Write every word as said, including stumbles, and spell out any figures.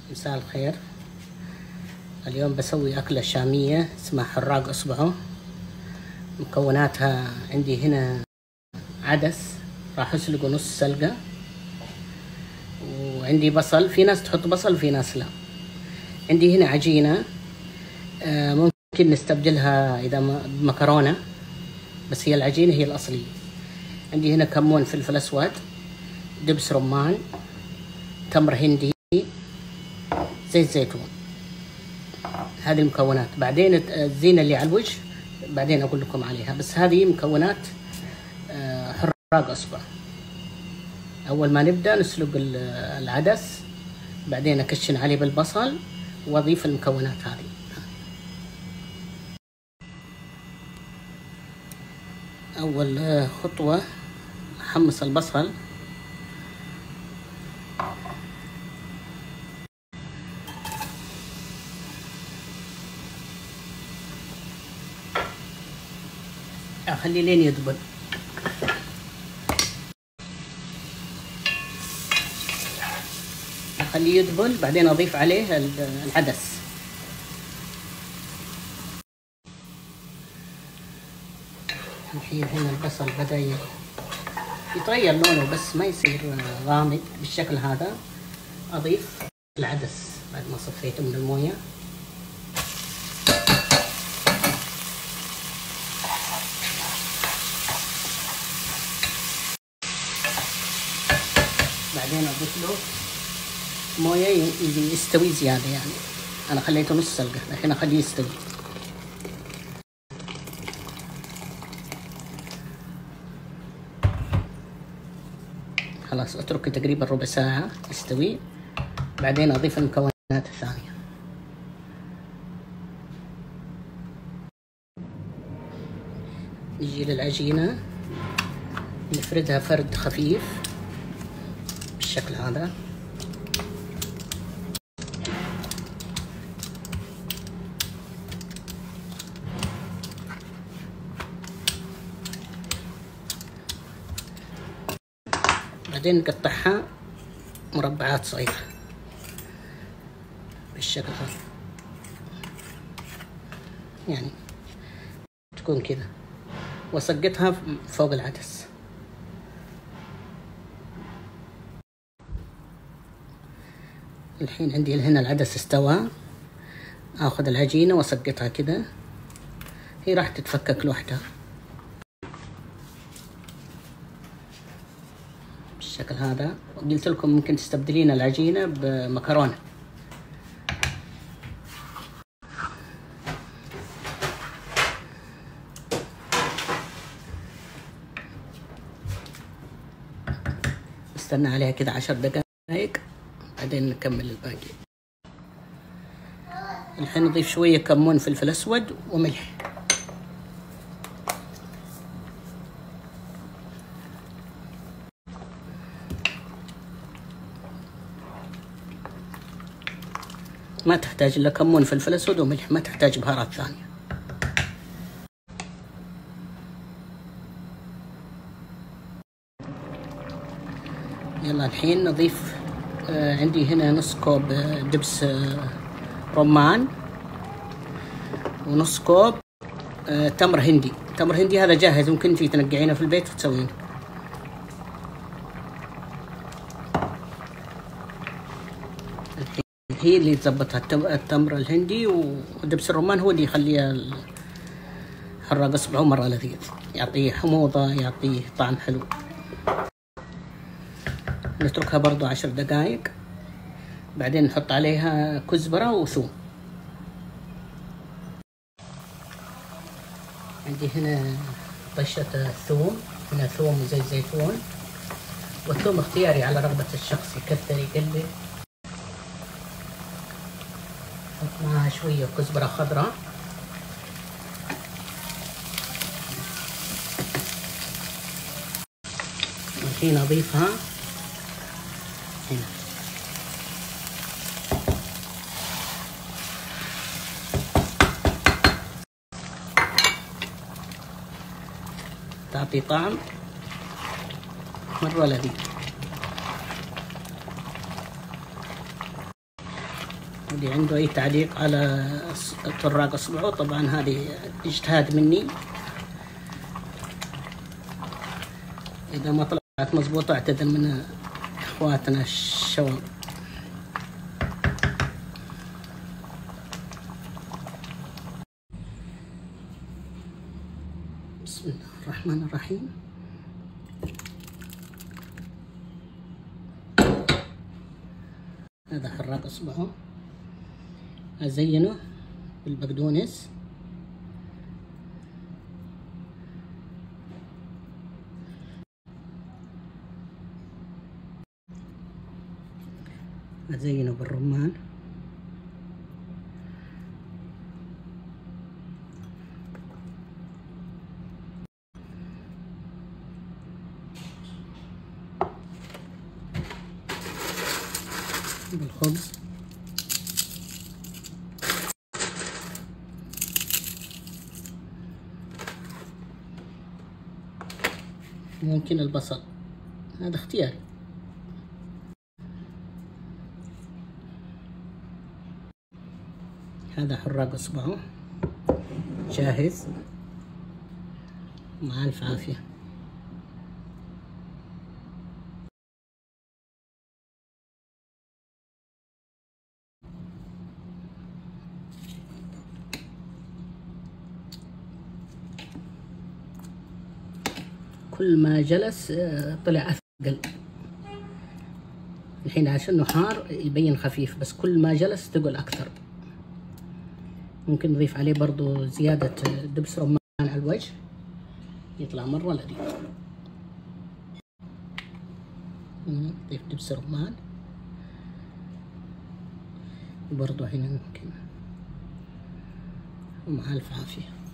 مساء الخير. اليوم بسوي أكلة شامية اسمها حراق إصبعه. مكوناتها عندي هنا عدس راح أسلقه نص سلقة، وعندي بصل، في ناس تحط بصل وفي ناس لا. عندي هنا عجينة ممكن نستبدلها إذا مكرونة، بس هي العجينة هي الأصلية. عندي هنا كمون، فلفل أسود، دبس رمان، تمر هندي، زيت زيتون. هذه المكونات. بعدين الزينة اللي على الوجه بعدين أقول لكم عليها، بس هذه مكونات حراق إصبع. أول ما نبدأ نسلق العدس، بعدين أكشن عليه بالبصل وأضيف المكونات هذه. أول خطوة أحمص البصل. أخليه لين يذبل. أخليه يذبل، بعدين أضيف عليه العدس. الحين هنا البصل بدأ يتغير لونه، بس ما يصير غامق بالشكل هذا. أضيف العدس بعد ما صفيته من الموية. بعدين أضيف له موية يستوي زيادة، يعني أنا خليته نص سلقة، الحين أخليه يستوي. خلاص أتركه تقريبا ربع ساعة يستوي، بعدين أضيف المكونات الثانية. نجي للعجينة نفردها فرد خفيف بالشكل هذا. بعدين نقطعها مربعات صغيرة بالشكل هذا، يعني تكون كذا، وأسقطها فوق العدس. الحين عندي هنا العدس استوى، اخذ العجينة واسقطها كذا، هي راح تتفكك لوحدها بالشكل هذا. وقلت لكم ممكن تستبدلين العجينة بمكرونة. استنى عليها كذا عشر دقائق، بعدين نكمل الباقي. الحين نضيف شوية كمون، فلفل أسود، وملح. ما تحتاج إلا كمون، فلفل أسود، وملح، ما تحتاج بهارات ثانية. يلا الحين نضيف آه عندي هنا نص كوب آه دبس آه رمان، ونص كوب آه تمر هندي. تمر هندي هذا جاهز، ممكن تجي تنقعينه في البيت وتسوينه. هي اللي تظبطها التمر الهندي، ودبس الرمان هو اللي يخليها حراق إصبعه مرة لذيذ، يعطيه حموضة، يعطيه طعم حلو. نتركها برضو عشر دقائق، بعدين نحط عليها كزبرة وثوم. عندي هنا طشة الثوم، هنا ثوم وزيت زيتون، والثوم اختياري على رغبة الشخص، يكثر يقلل. نحط معها شوية كزبرة خضراء. الحين أضيفها هنا. تعطي طعم مرة لذيذ. اللي عنده أي تعليق على طراق إصبعه طبعا هذه اجتهاد مني، إذا ما طلعت مضبوطة اعتذر من إخواتنا الشباب. بسم الله الرحمن الرحيم. هذا حراق إصبعه، أزينه بالبقدونس، أزينه بالرمان، بالخبز، ممكن البصل، هذا اختياري. هذا حراق إصبعه جاهز مع ألف عافية. كل ما جلس طلع أثقل، الحين عشان حار يبين خفيف، بس كل ما جلس ثقل أكثر. ممكن نضيف عليه برضو زيادة دبس رمان على الوجه يطلع مرة لذيذ. نضيف دبس رمان وبرضو هنا ممكن، ومع ألف عافية.